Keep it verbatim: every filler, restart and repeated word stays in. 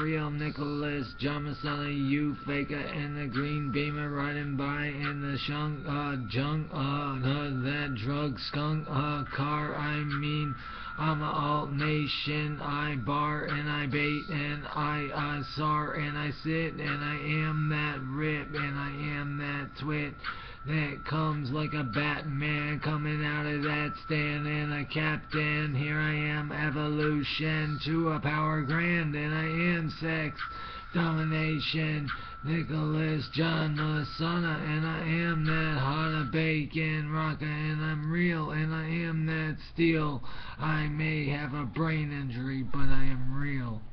real Nicholas John Messana, you faker in the green beamer riding by in the shunk, uh, junk, uh, uh, that drug skunk, uh, car, I mean, I'm a alt nation, I bar and I bait and I, uh, sar and I sit and I am that rip and I am that twit that comes like a Batman coming out of that stand and a captain. Here I am, evolution to a power grand, and I am sex domination. Nicholas John Messana, and I am that hot bacon rocker, and I'm real, and I am that steel. I may have a brain injury, but I am real.